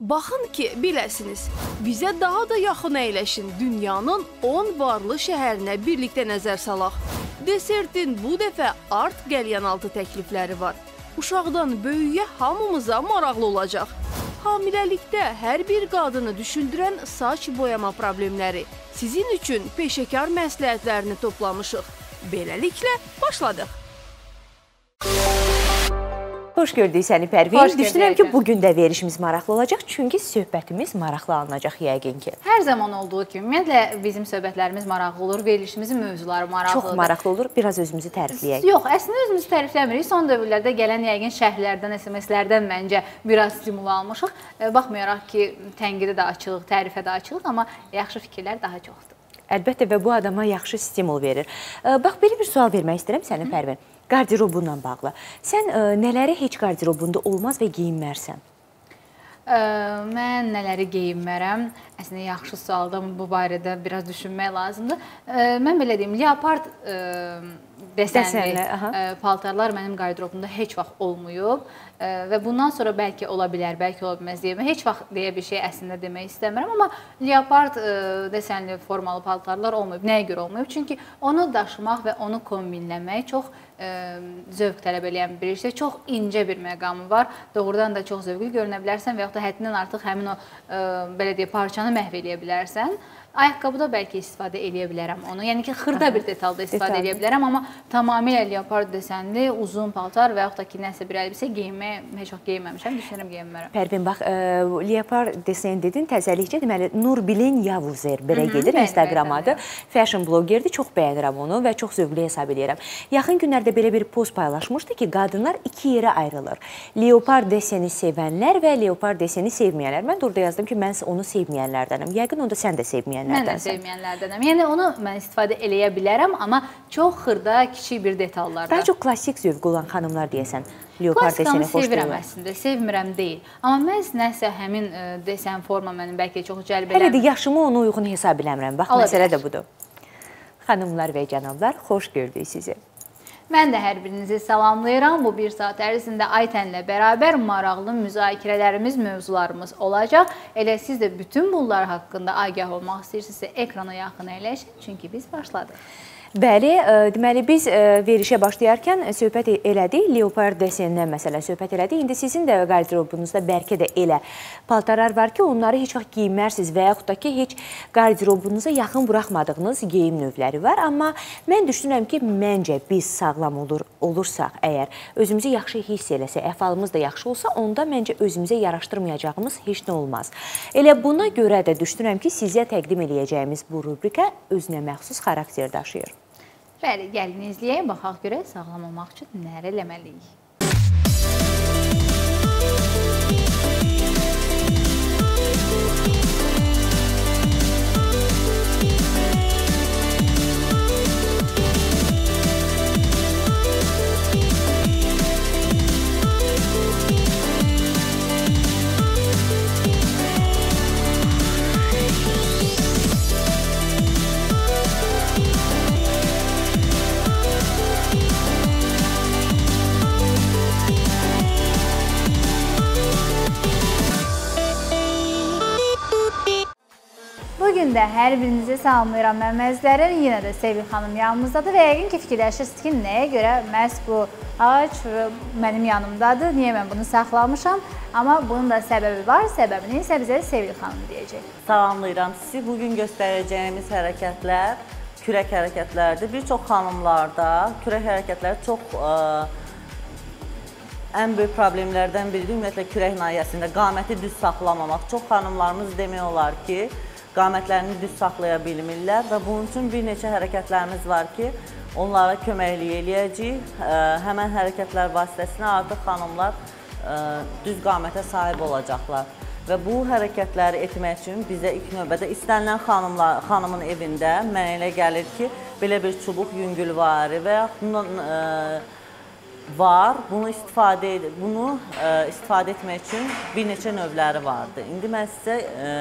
Baxın ki, biləsiniz, bizə daha da yaxın əyləşin dünyanın 10 varlı şəhərinə birlikdə nəzər salaq. Desertin bu dəfə art qəlyanaltı təklifləri var. Uşaqdan böyüyə hamımıza maraqlı olacaq. Hamiləlikdə hər bir qadını düşündürən saç boyama problemləri sizin üçün peşəkar məsləhətlərini toplamışıq. Beləliklə, başladıq. Xoş gördük səni Pərvin. Düşünürəm ki, bugün də verişimiz maraqlı olacaq, çünki söhbətimiz maraqlı alınacaq yəqin ki. Hər zaman olduğu kimi, ümumiyyətlə bizim söhbətlərimiz maraqlı olur, verilişimizin mövzuları maraqlıdır. Çox maraqlı olur, biraz özümüzü tərifləyək. Yox, əslində özümüzü tərifləmirik. Son dövrlərdə gələn yəqin şərhlərdən, SMS-lərdən məncə biraz stimul almışıq. Baxmayaraq ki, tənqidə də açılıq, tərifə də açılıq, amma yaxşı fikirlər daha çoxdur. Əlbəttə və bu adama yaxşı stimul verir. Bax, belə bir sual vermək istəyirəm sənə Pərvin. Qardirobunla bağlı. Sən nələri heç qardirobunda olmaz və geyinmərsən? Mən nələri geyinmərəm? Əslində, yaxşı sualda bu barədə biraz düşünmək lazımdır. Mən belə deyim, leopard desənli paltarlar mənim qardirobumda heç vaxt olmayıb və bundan sonra bəlkə ola bilər, bəlkə ola bilməz deyəm. Heç vaxt deyə bir şey əslində demək istəmirəm, amma leopard desənli formalı paltarlar olmayıb. Nəyə görə olmayıb? Çünki onu daşımaq və onu kombinləmək çox zövq tələb eləyən bir işdir. Çox incə bir məqamı var. Doğrudan da çox zövqlü görünə bilərsən və yaxud da həddindən artıq həmin o belə deyək, parçanı məhv eləyə bilərsən. Ayaqqabıda bəlkə istifadə eləyə bilərəm onu. Yəni ki, xırda bir detalda istifadə eləyə bilərəm, amma tamamilə leopard desənli, uzun paltar və yaxud da ki, nəsə bir əlbisə geyinməyə heç vaxt geyinməmişəm, düşünürəm geyinmərəm. Pərvin, bax, leopard desen dedin, təzəlikcə deməli, Nurbilin Yavuzer belə gedir, Instagram adı. Fashion blogerdir, çox bəyənirəm onu və çox zövqlü hesab edirəm. Yaxın günlərdə belə bir post paylaşmışdı ki, qadınlar iki yerə ayrılır. Leopard deseni sevənlər və leopard deseni sevməyənlər. Mən də orada yazdım ki, mən onu sevməyənlərdənəm. Yəqin onda sən də sevməyənlərdənsən. Mən də sevməyənlərdənəm. Yəni, onu mən istifadə eləyə bilərəm, amma çox xırda, kiçik bir detallarda. Daha çox klassik zövq olan xanımlar deyəsən, leopard deseni xoş sevirəm əslində, sevmirəm deyil. Amma məhz nəsə həmin desen forma mənim bəlkə çox cəlb eləmir. Hələ də yaşımı ona uyğun hesab eləmirəm. Bax, məsələ də budur. Xanımlar və cənablar, xoş gördük sizi. Mən də hər birinizi salamlayıram. Bu bir saat ərzində Aytənlə bərabər maraqlı müzakirələrimiz, mövzularımız olacaq. Elə siz də bütün bunlar haqqında agah olmaq istəyirsinizsə, ekrana yaxın əyləşin, çünki biz başladıq. Bəli, deməli biz verişə başlayarkən söhbət elədik, leopard desenindən məsələ söhbət elədik. İndi sizin də qardirobunuzda bəlkə də elə paltarlar var ki, onları heç vaxt geyinmərsiniz və yaxud da ki, heç qardirobunuza yaxın buraxmadığınız geyim növləri var. Amma mən düşünürəm ki, məncə biz sağlam olursaq, əgər özümüzü yaxşı hiss eləsə, əhvalımız da yaxşı olsa, onda məncə özümüzə yaraşdırmayacağımız heç nə olmaz. Elə buna görə də düşünürəm ki, sizə təqdim eləyəcəyimiz bu rubrika özünə məxsus xarakter daşıyır. Bəli, gəlin izləyək, baxaq görək, sağlam olmaq üçün nələr eləməliyik. Bugün də hər birinizi salamlayıram mən məzlərin. Yenə də Sevil xanım yanımızdadır və yəqin ki, fikirləşirsiniz ki, nəyə görə məhz bu ağac mənim yanımdadır, niyə mən bunu saxlamışam. Amma bunun da səbəbi var, səbəbini isə bizə Sevil xanım deyəcək. Salamlayıram sizi. Bugün göstərəcəyimiz hərəkətlər kürək hərəkətlərdir. Bir çox xanımlarda kürək hərəkətləri çox ən böyük problemlərdən biridir. Ümumiyyətlə, kürək nahiyəsində qaməti düz saxlamamaq. Çox xanımlarımız demək olar ki, qamətlərini düz saxlaya bilmirlər və bunun üçün bir neçə hərəkətlərimiz var ki, onlara köməklik eləyəcək. Həmən hərəkətlər vasitəsilə artıq xanımlar düz qamətə sahib olacaqlar. Və bu hərəkətləri etmək üçün bizə ilk növbədə istənilən xanımın evində mənə elə gəlir ki, belə bir çubuq yüngülvari və yaxud var. Bunu istifadə etmək üçün bir neçə növləri vardır. İndi mən sizə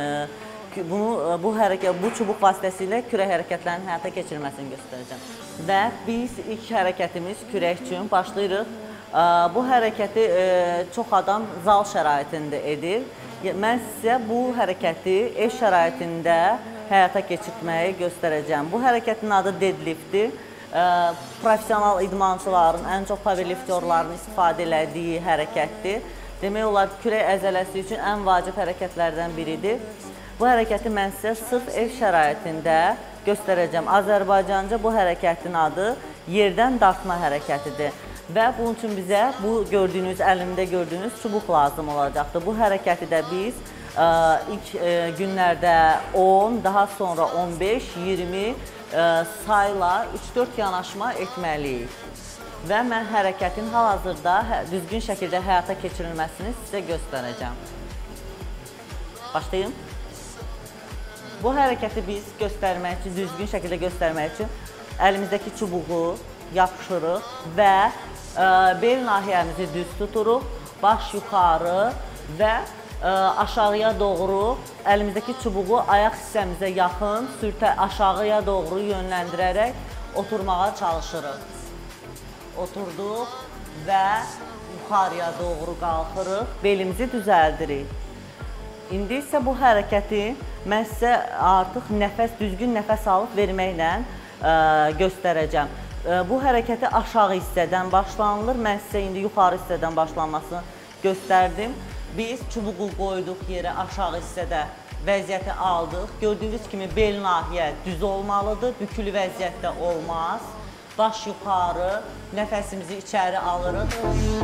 bu çubuq vasitəsilə kürək hərəkətlərinin həyata keçirilməsini göstərəcəm. Və biz ilk hərəkətimiz kürək üçün başlayırıq. Bu hərəkəti çox adam zal şəraitində edir. Mən sizə bu hərəkəti ev şəraitində həyata keçirtməyi göstərəcəm. Bu hərəkətin adı deadliftdir. Profesional idmançıların, ən çox powerlifterların istifadə elədiyi hərəkətdir. Demək olar, kürək əzələsi üçün ən vacib hərəkətlərdən biridir. Bu hərəkəti mən sizə sırf ev şəraitində göstərəcəm. Azərbaycanca bu hərəkətin adı yerdən dartma hərəkətidir. Və bunun üçün bizə bu gördüyünüz, əlimdə gördüyünüz çubuq lazım olacaqdır. Bu hərəkəti də biz ilk günlərdə 10, daha sonra 15, 20 sayla 3-4 yanaşma etməliyik. Və mən hərəkətin hal-hazırda düzgün şəkildə həyata keçirilməsini sizə göstərəcəm. Başlayım. Bu hərəkəti biz göstərmək üçün, düzgün şəkildə göstərmək üçün əlimizdəki çubuğu yapışırıq və bel nahiyəmizi düz tuturuq, baş yuxarı və aşağıya doğru əlimizdəki çubuğu ayaq hissəmizə yaxın aşağıya doğru yönləndirərək oturmağa çalışırıq. Oturduq və yuxarıya doğru qalxırıq, belimizi düzəldirik. İndi isə bu hərəkəti mən sizə artıq düzgün nəfəs alıb verməklə göstərəcəm. Bu hərəkəti aşağı hissədən başlanılır. Mən sizə indi yuxarı hissədən başlanmasını göstərdim. Biz çubuğu qoyduq yerə, aşağı hissədə vəziyyəti aldıq. Gördüyünüz kimi bel nahiyə düz olmalıdır, bükülü vəziyyətdə olmaz. Baş yuxarı, nəfəsimizi içəri alırıq.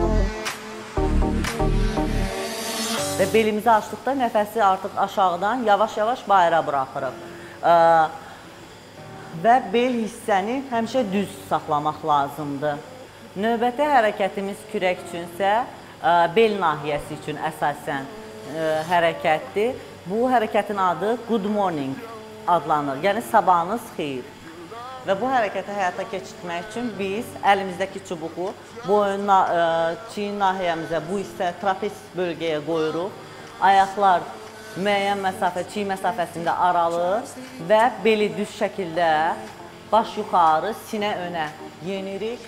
Və belimizi açdıqda nəfəsi artıq aşağıdan yavaş-yavaş bayıra buraxırıq. Və bel hissəni həmişə düz saxlamaq lazımdır. Növbəti hərəkətimiz kürək üçünsə bel nahiyəsi üçün əsasən hərəkətdir. Bu hərəkətin adı good morning adlanır, yəni sabahınız xeyir. Və bu hərəkəti həyata keçirtmək üçün biz əlimizdəki çubuğu boyun, çiyin nahiyəmizə, bu hissə trapez bölgəyə qoyuruq. Ayaqlar müəyyən məsafə, çiy məsafəsində aralı və beli düz şəkildə baş yuxarı, sinə önə yenirik.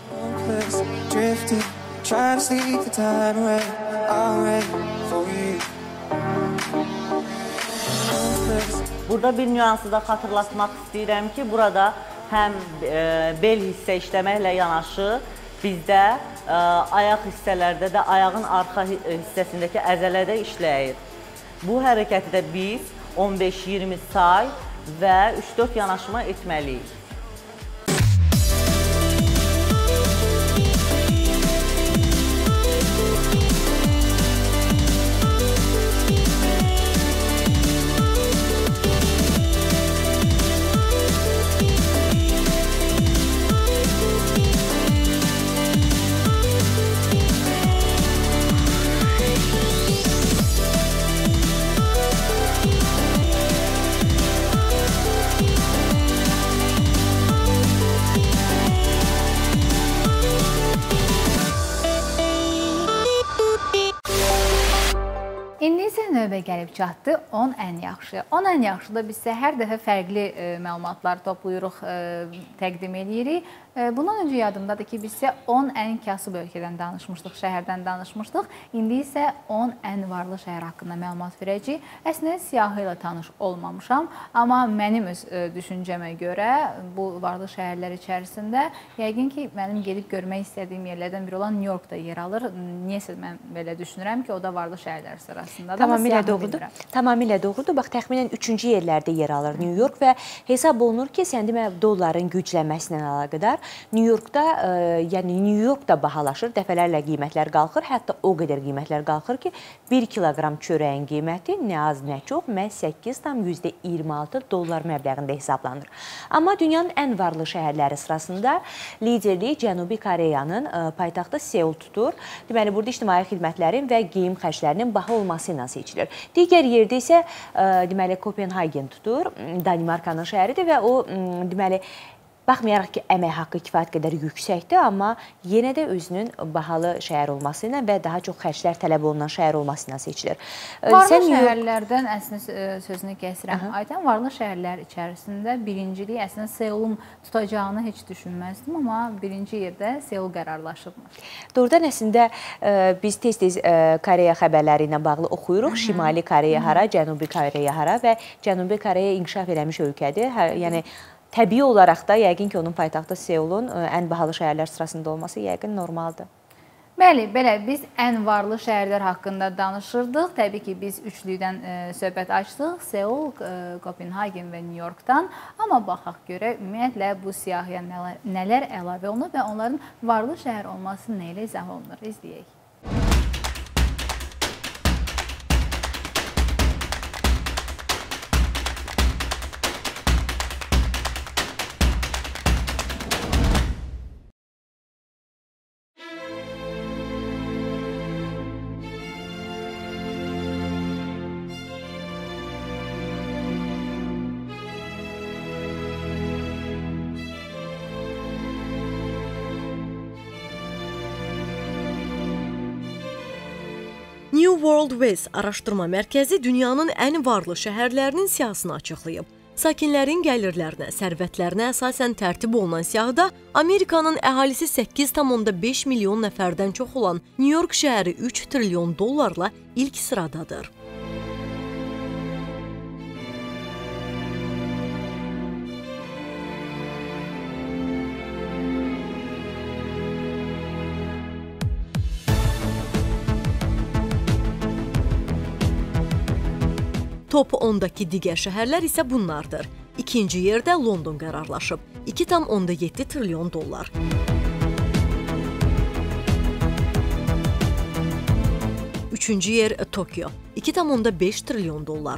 Burada bir nüansı da xatırlatmaq istəyirəm ki, burada həm bel hissə işləməklə yanaşı bizdə ayaq hissələrdə də ayağın arxa hissəsindəki əzələ də işləyir. Bu hərəkəti də biz 15-20 say və 3-4 yanaşma etməliyik. İndi isə növbə gəlib çatdı 10 ən yaxşı. 10 ən yaxşıda biz isə hər dəfə fərqli məlumatlar toplayırıq, təqdim edirik. Bundan öncə yadımdadır ki, biz isə 10 ən kasıb ölkədən danışmışdıq, şəhərdən danışmışdıq. İndi isə 10 ən varlı şəhər haqqında məlumat verəcəyik. Əslində siyahı ilə tanış olmamışam, amma mənim öz düşüncəmə görə bu varlı şəhərlər içərisində yəqin ki, mənim gedib görmək istədiyim yerlərdən biri olan New Yorkda yer alır. Niyəsə mən belə düşünürəm ki, o da varlı şəhərlər sırasında. Tamamilə doğrudur. Tamamilə doğrudur. Bax, təxminən 3-cü yerlərdə yer alır New York və hesab olunur ki, sən demə dolların güclənməsi ilə əlaqədar New Yorkda, yəni New Yorkda bahalaşır, dəfələrlə qiymətlər qalxır, hətta o qədər qiymətlər qalxır ki, 1 kiloqram çörəyin qiyməti nə az, nə çox, məhz $8,26 məbləğində hesablanır. Amma dünyanın ən varlı şəhərləri sırasında liderliyi Cənubi Koreyanın paytaxtı Seul tutur. Deməli, burada ictimai xidmətlərin və geyim xərclərinin baha olması ilə seçilir. Digər yerdə isə deməli Kopenhagen tutur, Danimarkanın şəhəridir və o deməli baxmayaraq ki, əmək haqqı kifayət qədər yüksəkdir, amma yenə də özünün bahalı şəhər olması ilə və daha çox xərclər tələb olunan şəhər olması ilə seçilir. Varlı şəhərlərdən, əslində sözünü kəsirəm, Aytən, varlı şəhərlər içərisində birinciliyi əslində Seulun tutacağını heç düşünməzdim, amma birinci yerdə Seul qərarlaşıbmış. Doğrudan əslində biz tez-tez Koreya xəbərləri ilə bağlı oxuyuruq. Şimali Koreya hara, Cənubi Koreya hara və Cənubi Koreya inkişaf eləmiş ölkədir. Yəni, təbii olaraq da yəqin ki, onun paytaxtı Seulun ən bahalı şəhərlər sırasında olması yəqin normaldır. Bəli, belə biz ən varlı şəhərlər haqqında danışırdıq. Təbii ki, biz üçlükdən söhbət açdıq. Seul, Kopenhagen və New Yorkdan. Amma baxaq görək, ümumiyyətlə bu siyahıya nələr əlavə olunur və onların varlı şəhər olması nə ilə izah olunur? İzləyək. New World West araşdırma mərkəzi dünyanın ən varlı şəhərlərinin siyahısını açıqlayıb. Sakinlərin gəlirlərinə, sərvətlərinə əsasən tərtib olunan siyahıda Amerikanın əhalisi 8,5 milyon nəfərdən çox olan New York şəhəri 3 trilyon dollarla ilk sıradadır. Top 10-dakı digər şəhərlər isə bunlardır. İkinci yerdə London qərarlaşıb, 2,7 trilyon dollar. Üçüncü yer Tokyo, 2,5 trilyon dollar.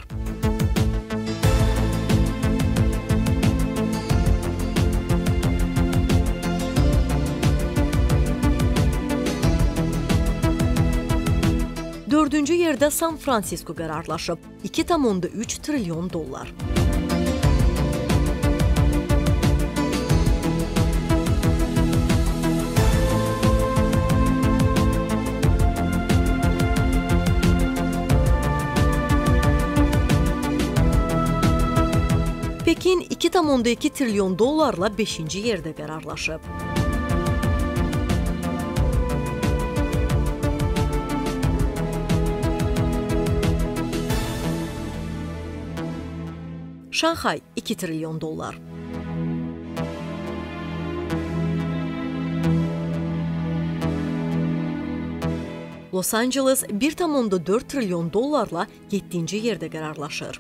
Dördüncü yerdə San Francisco qərarlaşıb, 2,3 trilyon dollar. Pekin 2,2 trilyon dollarla 5-ci yerdə qərarlaşıb. Şanxay 2 trilyon dollar. Los Angeles 1,4 trilyon dollarla 7-ci yerdə qərarlaşır.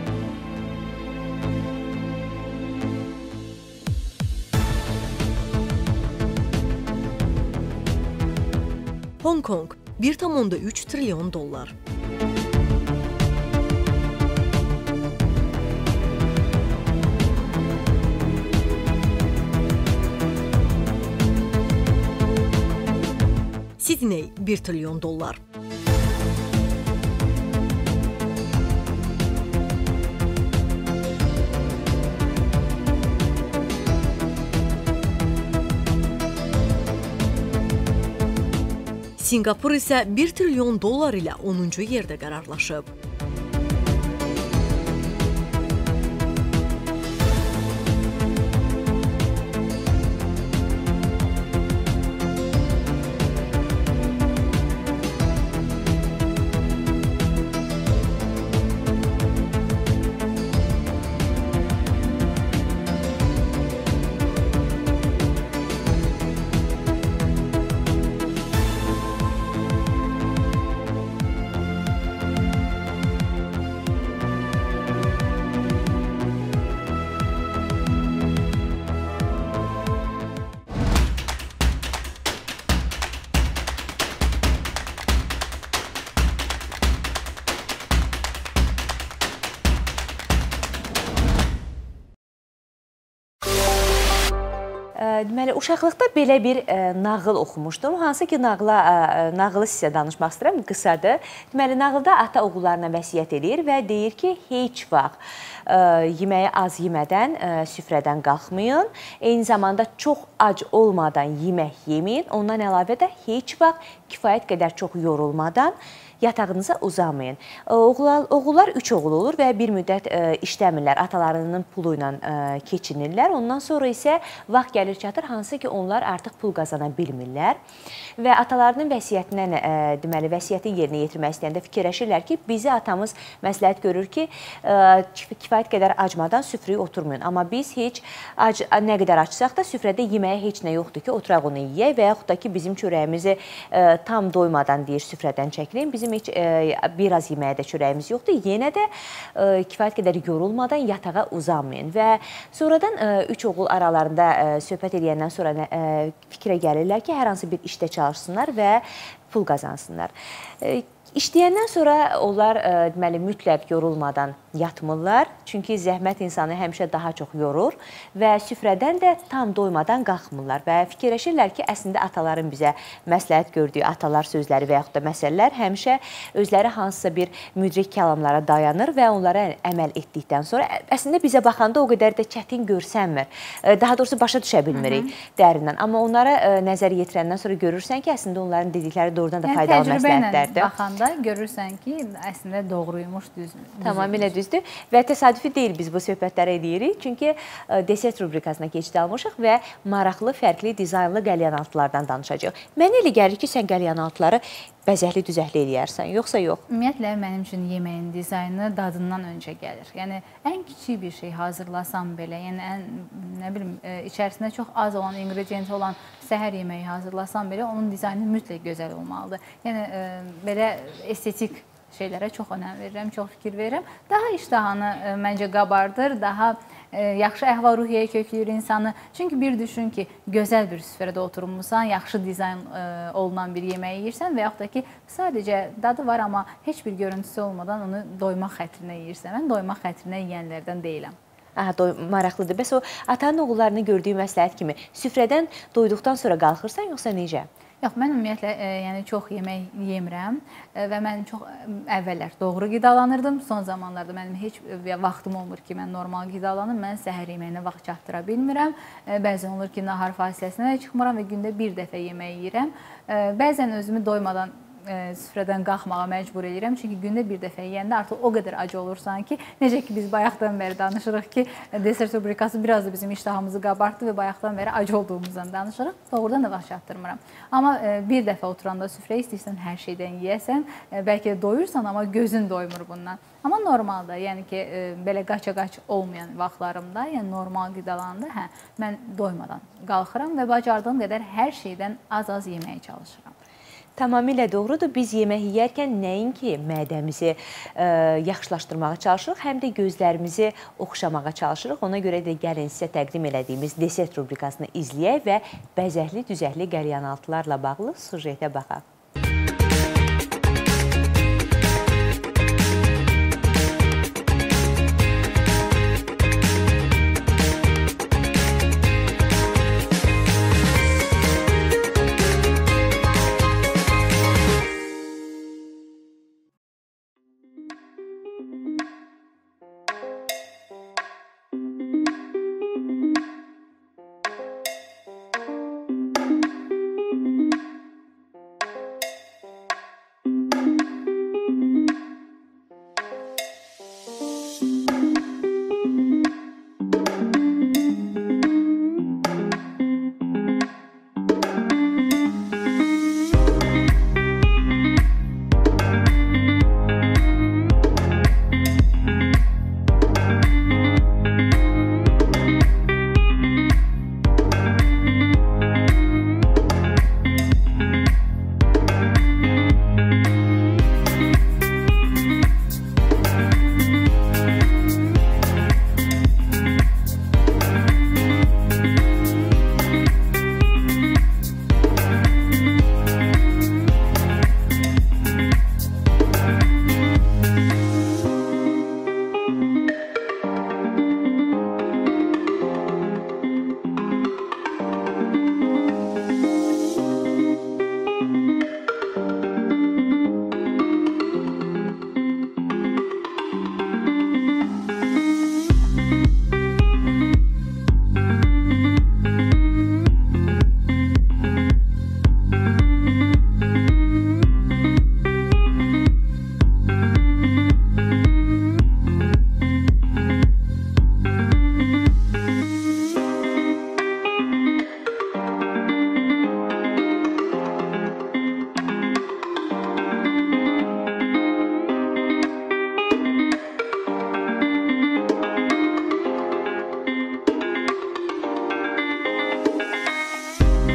Hong Kong 1,3 trilyon dollar. Sydney 1 trilyon dollar. Singapur isə 1 trilyon dollar ilə 10-cu yerdə qərarlaşıb. Deməli, uşaqlıqda belə bir nağıl oxumuşdum. Hansı ki, nağılı sizə danışmaq istəyirəm, qısadır. Deməli, nağılda ata oğullarına vəsiyyət edir və deyir ki, heç vaxt yeməyi az yemədən süfrədən qalxmayın. Eyni zamanda çox ac olmadan yemək yeməyin. Ondan əlavə də heç vaxt kifayət qədər çox yorulmadan yatağınıza uzanmayın. Oğullar 3 oğul olur və bir müddət işləmirlər, atalarının pulu ilə keçinirlər. Ondan sonra isə vaxt gəlir çatır, hansı ki, onlar artıq pul qazana bilmirlər. Və atalarının vəsiyyətindən, deməli, vəsiyyətin yerinə yetirmək istəyəndə fikirləşirlər ki, bizi atamız məsləhət görür ki, kifayət qədər acmadan süfrəyə oturmayın. Amma biz heç nə qədər açsaq da süfrədə yeməyə heç nə yoxdur ki, oturaq onu yeyək və yaxud da ki, bizim çörəyimizi tam doymadan deyir süfrədən çəkirin. Bizim heç biraz yeməyə də çörəyimiz yoxdur. Yenə də kifayət qədər yorulmadan yatağa uzanmayın. Və sonradan 3 oğul aralarında söhbət edəndən sonra fikrə gəlirlər ki, hər hansı bir işdə çalışsınlar və pul qazansınlar. İşləyəndən sonra onlar deməli, mütləq yorulmadan yatmırlar. Çünki zəhmət insanı həmişə daha çox yorur və süfrədən də tam doymadan qalxmırlar və fikirləşirlər ki, əslində ataların bizə məsləhət gördüyü atalar sözləri və yaxud da məsələlər həmişə özləri hansısa bir müdrik kəlamlara dayanır və onlara əməl etdikdən sonra əslində bizə baxanda o qədər də çətin görsənmir. Daha doğrusu başa düşə bilmirik dərindən. Amma onlara nəzər yetirəndən sonra görürsən ki, əslində onların dedikləri doğrudan da faydalı məsləhətlərdir. Baxanda görürsən ki, əslində doğruymuş, düzdür. Tamamilə düzdür. Və təsadüfi deyil biz bu söhbətləri edirik. Çünki desert rubrikasına keçid almışıq və maraqlı, fərqli, dizaynlı qəlyanaltılardan danışacağıq. Mənə elə gəlir ki, sən qəlyanaltıları bəzəkli, düzəkli eləyərsən, yoxsa yox? Ümumiyyətlə, mənim üçün yeməyin dizaynı dadından öncə gəlir. Yəni, ən kiçik bir şey hazırlasam belə, yəni, nə bilim, içərisində çox az olan, ingrediyenti olan səhər yeməyi hazırlasam belə, onun dizaynı mütləq gözəl olmalıdır. Yəni, belə estetik şeylərə çox önəm verirəm, çox fikir verirəm. Daha iştahanı məncə qabardır, daha yaxşı əhval-ruhiyyəyə kökləyir insanı. Çünki bir düşün ki, gözəl bir süfrədə oturmuşsan, yaxşı dizayn olunan bir yeməyi yeyirsən və yaxud da ki, sadəcə dadı var, amma heç bir görüntüsü olmadan onu doymaq xətrinə yeyirsən. Mən doymaq xətrinə yeyənlərdən deyiləm. Maraqlıdır. Bəs o atanın oğullarını gördüyü məsləhət kimi süfrədən doyduqdan sonra qalxırsan, yoxsa necə? Yox, mən ümumiyyətlə yəni çox yemək yemirəm və mən çox əvvəllər doğru qidalanırdım. Son zamanlarda mənim heç vaxtım olmur ki, mən normal qidalanım. Mən səhər yeməyinə vaxt çatdıra bilmirəm. Bəzən olur ki, nahar fasiləsinə də çıxmıram və gündə bir dəfə yemək yeyirəm. Bəzən özümü doymadan süfrədən qalxmağa məcbur edirəm. Çünki gündə bir dəfə yeyəndə artıq o qədər acı olursan ki, necə ki biz bayaqdan bəri danışırıq ki, desert rubrikası biraz da bizim iştahımızı qabartdı və bayaqdan bəri acı olduğumuzdan danışırıq. Doğrudan da vaxt çatdırmıram. Amma bir dəfə oturanda süfrə istəyirsən, hər şeydən yeyəsən, bəlkə də doyursan, amma gözün doymur bundan. Amma normalda, yəni ki, belə qaça-qaç olmayan vaxtlarımda, yəni normal qidalananda, mən doymadan qalxıram və bacardığım qədər hər şeydən az-az yeməyə çalışıram. Tamamilə doğrudur. Biz yemək yeyərkən nəinki mədəmizi yaxşılaşdırmağa çalışırıq, həm də gözlərimizi oxşamağa çalışırıq. Ona görə də gəlin sizə təqdim elədiyimiz desert rubrikasını izləyək və bəzəkli, düzəkli qəlyanaltılarla bağlı sujetə baxaq.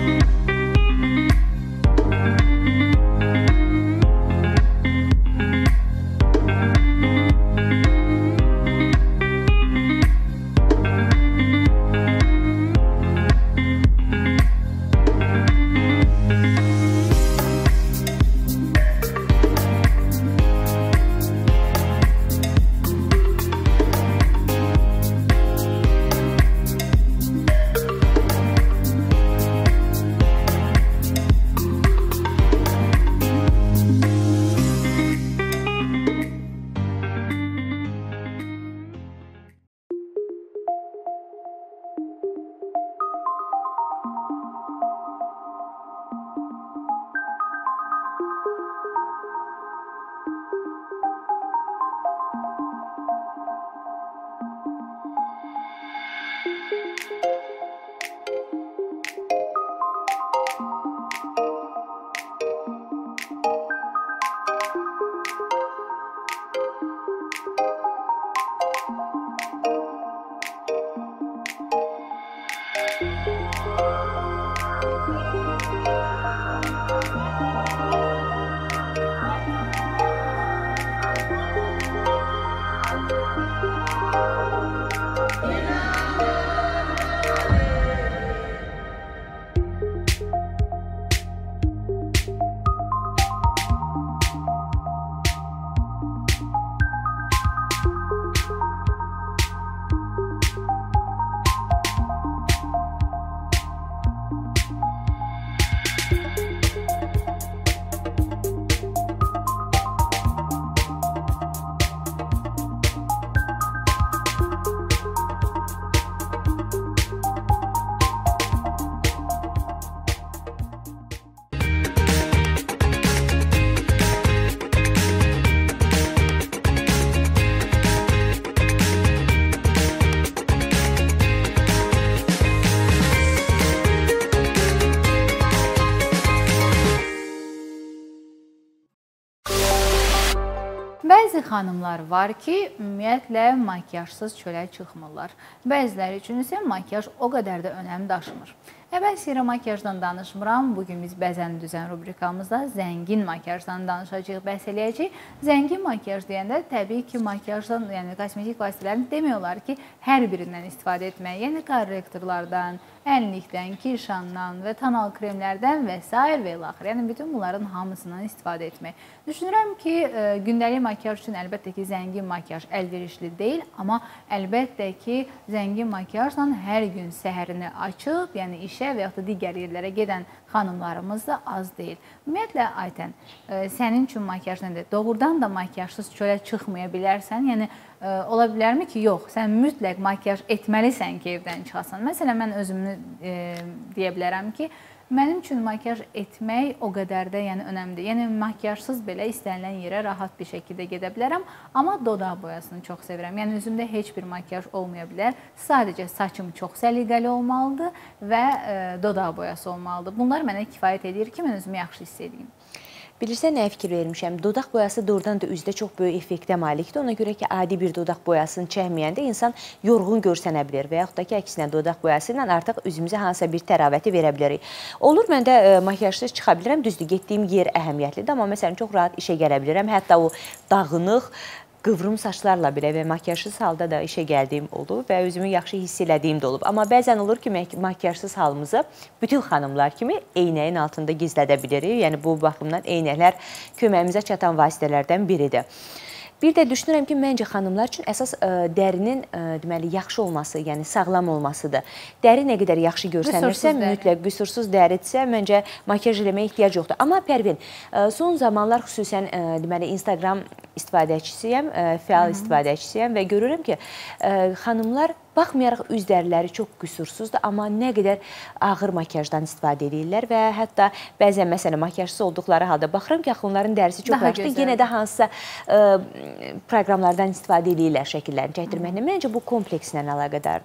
Bəzi xanımlar var ki, ümumiyyətlə makiyajsız çölə çıxmırlar. Bəziləri üçün isə makiyaj o qədər də önəm daşımır. Mən sizə makiyajdan danışmıram. Bugün biz bəzən düzən rubrikamızda zəngin makiyajdan danışacağıq, bəhs eləyəcəyik. Zəngin makiyaj deyəndə təbii ki, makiyajdan, yəni kosmetik vasitələrini demək olar ki, hər birindən istifadə etmək, yəni korrektorlardan, ənlikdən, kirşandan və tonal kremlərdən və s. və ilaxır. Yəni bütün bunların hamısından istifadə etmək. Düşünürəm ki, gündəlik makiyaj üçün əlbəttə ki, zəngin makiyaj əlverişli deyil, amma əlbəttə ki, zəngin makiyajla hər gün səhərini açıb, yəni işə və yaxud da digər yerlərə gedən xanımlarımız da az deyil. Ümumiyyətlə, Aytən, sənin üçün makiyaj nədir? Doğrudan da makiyajsız çölə çıxmaya bilərsən? Yəni, ola bilərmi ki, yox, sən mütləq makiyaj etməlisən ki, evdən çıxasan. Məsələn, mən özümü deyə bilərəm ki, mənim üçün makiyaj etmək o qədər də önəmlidir. Yəni, makiyajsız belə istənilən yerə rahat bir şəkildə gedə bilərəm, amma dodaq boyasını çox sevirəm. Yəni, üzümdə heç bir makiyaj olmaya bilər. Sadəcə saçım çox səliqəli olmalıdır və dodaq boyası olmalıdır. Bunlar mənə kifayət edir ki, mən özümü yaxşı hiss edeyim. Bilirsən, nəyə fikir vermişəm? Dodaq boyası doğrudan da üzdə çox böyük effektə malikdir. Ona görə ki, adi bir dodaq boyasını çəkməyəndə insan yorğun görsənə bilir və yaxud da ki, əksinə dodaq boyası ilə artıq üzümüzə hansısa bir təravəti verə bilərik. Olur, mən də makiyajsız çıxa bilirəm, düzdür, getdiyim yer əhəmiyyətlidir, amma məsələn, çox rahat işə gələ bilirəm. Hətta o dağınıq, qıvrım saçlarla belə və makiyajsız halda da işə gəldiyim olub və özümü yaxşı hiss elədiyim də olub. Amma bəzən olur ki, makiyajsız halımızı bütün xanımlar kimi eynəyin altında gizlədə bilirik. Yəni, bu baxımdan eynəklər köməyimizə çatan vasitələrdən biridir. Bir də düşünürəm ki, məncə xanımlar üçün əsas dərinin deməli, yaxşı olması, yəni sağlam olmasıdır. Dəri nə qədər yaxşı görsənirsə, mütləq qüsursuz dəridirsə, məncə makiyaj eləməyə ehtiyac yoxdur. Amma Pərvin, son zamanlar xüsusən deməli, Instagram istifadəçisiyəm, fəal istifadəçisiyəm və görürəm ki, xanımlar baxmayaraq üz dəriləri çox qüsursuzdur, amma nə qədər ağır makiyajdan istifadə edirlər və hətta bəzən məsələn makiyajsız olduqları halda baxıram ki, onların dərisi çox yaxşıdır, yenə də hansısa proqramlardan istifadə edirlər şəkillərini çəkdirməklə. Məncə bu komplekslə əlaqədardır.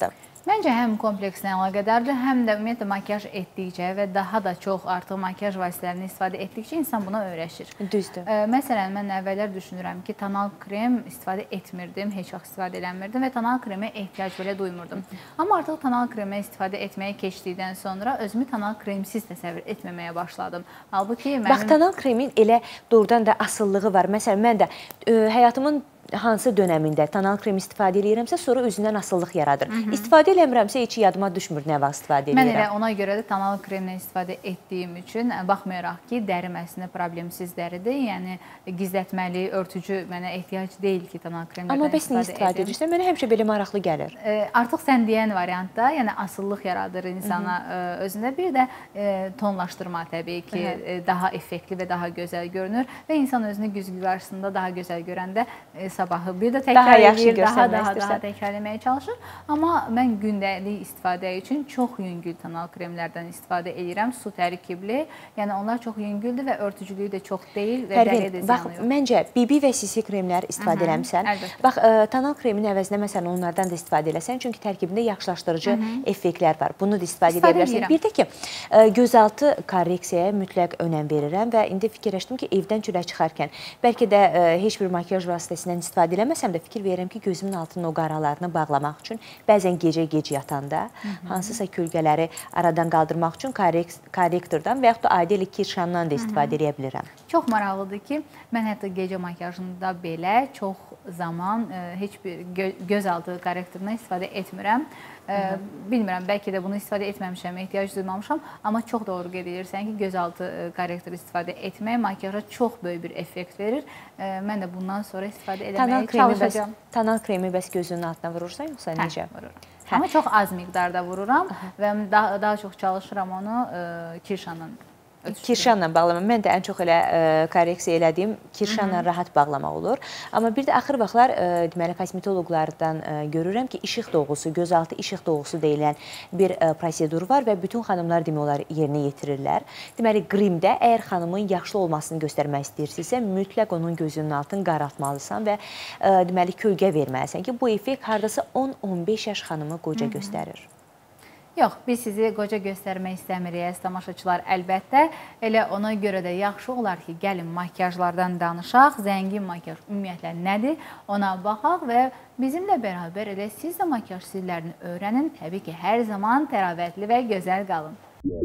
Məncə həm komplekslə əlaqədardır, həm də ümumiyyətlə makiyaj etdikcə və daha da çox artıq makiyaj vasitələrini istifadə etdikcə insan buna öyrəşir. Düzdür. Məsələn, mən əvvəllər düşünürəm ki, tonal krem istifadə etmirdim, heç vaxt istifadə eləmirdim və tonal kremə ehtiyac belə duymurdum. Amma artıq tonal kremə istifadə etməyə keçdikdən sonra özümü tonal kremsiz təsəvvür etməməyə başladım. Halbuki mənim... Bax, tonal kremin elə doğrudan da asıllığı var. Məsələn, mən də həyatımın hansı dönəmində tonal krem istifadə edirəmsə, sonra özündən asıllıq yaradır. İstifadə eləmirəmsə, heç yadıma düşmür nə vaxt istifadə edirəm. Mən elə ona görə də tonal kremlə istifadə etdiyim üçün, baxmayaraq ki, dərim əslində problemsiz dəridir, yəni gizlətməli, örtücü mənə ehtiyac deyil ki, tonal kremlərdən amma bəs nə istifadə edirsən? Mənə həmişə belə maraqlı gəlir. Artıq sən deyən variantda, yəni asıllıq yaradır insana özündə, bir də tonlaşdırma təbii ki, daha effektli və daha gözəl görünür və insan özünü güzgü qarşısında daha gözəl görəndə sabahı bir də təkrar edir, daha təkrar etməyə çalışır. Amma mən gündəlik istifadə üçün çox yüngül tonal kremlərdən istifadə edirəm, su tərkibli. Yəni onlar çox yüngüldür və örtücülüyü də çox deyil və dəriyə də ziyanı yox. Məncə BB və CC kremlər istifadə eləmsən. Bax, tonal kremin əvəzinə məsələn onlardan da istifadə eləsən, çünki tərkibində yaxşılaşdırıcı effektlər var. Bunu da istifadə edə bilərsən. Bir də ki, gözaltı korreksiyaya mütləq önəm verirəm və indi fikirləşdim ki, evdən çölə çıxarkən bəlkə də heç bir makiyaj vasitəsindən istifadə eləməsəm də fikir verirəm ki, gözümün altının o qaralarını bağlamaq üçün bəzən gecə-gec yatanda hansısa kölgələri aradan qaldırmaq üçün korrektordan və yaxud da adi kirşandan da istifadə edə bilirəm. Çox maraqlıdır ki, mən hətta gecə makiyajında belə çox zaman heç bir gözaltı korrektorundan istifadə etmirəm. Bilmirəm, bəlkə də bunu istifadə etməmişəm, ehtiyac duymamışam, amma çox doğru qeyd edirsən ki, gözaltı korrektor istifadə etmək makiyaja çox böyük bir effekt verir. Mən də bundan sonra istifadə etməyə çalışacağam. Tonal kremi bəs gözünün altına vurursan, yoxsa necə? Vururam. Amma çox az miqdarda vururam və daha çox çalışıram onu kirşanla. Kirşanla bağlamaq. Mən də ən çox elə korreksiya elədiyim kirşanla rahat bağlamaq olur. Amma bir də axır vaxtlar deməli kosmetoloqlardan görürəm ki, işıq doğusu, gözaltı işıq doğusu deyilən bir prosedur var və bütün xanımlar demək olar yerinə yetirirlər. Deməli qrimdə əgər xanımın yaşlı olmasını göstərmək istəyirsinizsə, mütləq onun gözünün altını qaraltmalısan və deməli kölgə verməlisən ki, bu effekt hardasa 10-15 yaş xanımı qoca göstərir. Yox, biz sizi qoca göstərmək istəmirik, tamaşaçılar əlbəttə. Elə ona görə də yaxşı olar ki, gəlin makiyajlardan danışaq, zəngin makiyaj ümumiyyətlə nədir, ona baxaq və bizimlə bərabər elə siz də makiyaj sirlərini öyrənin. Təbii ki, hər zaman təravətli və gözəl qalın.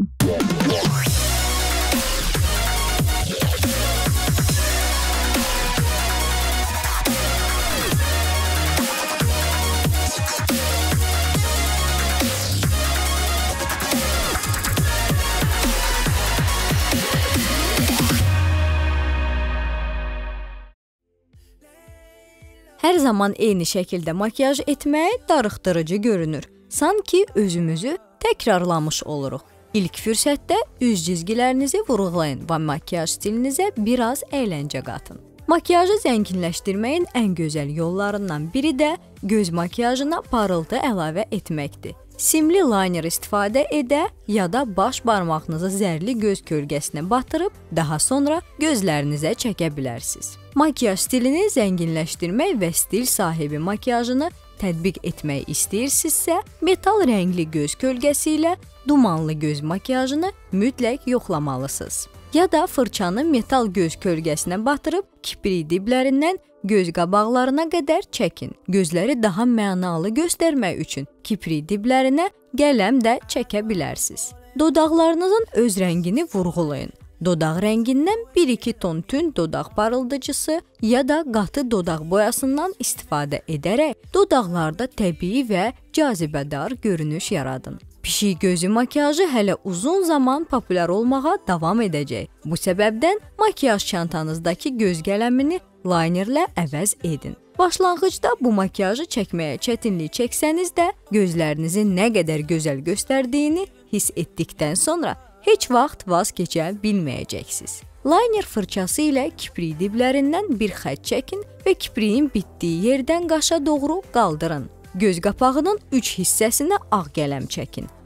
Hər zaman eyni şəkildə makiyaj etmək darıxdırıcı görünür. Sanki özümüzü təkrarlamış oluruq. İlk fürsətdə üz cizgilərinizi vurğulayın və makiyaj stilinizə biraz əyləncə qatın. Makiyajı zənginləşdirməyin ən gözəl yollarından biri də göz makiyajına parıltı əlavə etməkdir. Simli liner istifadə edə ya da baş barmağınızı zərli göz kölgəsinə batırıb, daha sonra gözlərinizə çəkə bilərsiniz. Makiyaj stilini zənginləşdirmək və stil sahibi makiyajını tətbiq etmək istəyirsinizsə, metal rəngli göz kölgəsi ilə dumanlı göz makiyajını mütləq yoxlamalısınız. Ya da fırçanı metal göz kölgəsinə batırıb, kiprik diblərindən göz qabaqlarına qədər çəkin. Gözləri daha mənalı göstərmək üçün kiprik diblərinə qələm də çəkə bilərsiniz. Dodaqlarınızın öz rəngini vurğulayın. Dodaq rəngindən 1-2 ton tünd dodaq parıldıcısı ya da qatı dodaq boyasından istifadə edərək dodaqlarda təbii və cazibədar görünüş yaradın. Pişik gözü makiyajı hələ uzun zaman populyar olmağa davam edəcək. Bu səbəbdən makiyaj çantanızdakı göz qələmini linerlə əvəz edin. Başlanğıcda bu makiyajı çəkməyə çətinlik çəksəniz də gözlərinizin nə qədər gözəl göstərdiyini hiss etdikdən sonra heç vaxt vaz keçə bilməyəcəksiniz. Liner fırçası ilə kiprik diblərindən bir xətt çəkin və kipriyin bitdiyi yerdən qaşa doğru qaldırın. Göz qapağının 3 hissəsinə ağ qələm çəkin.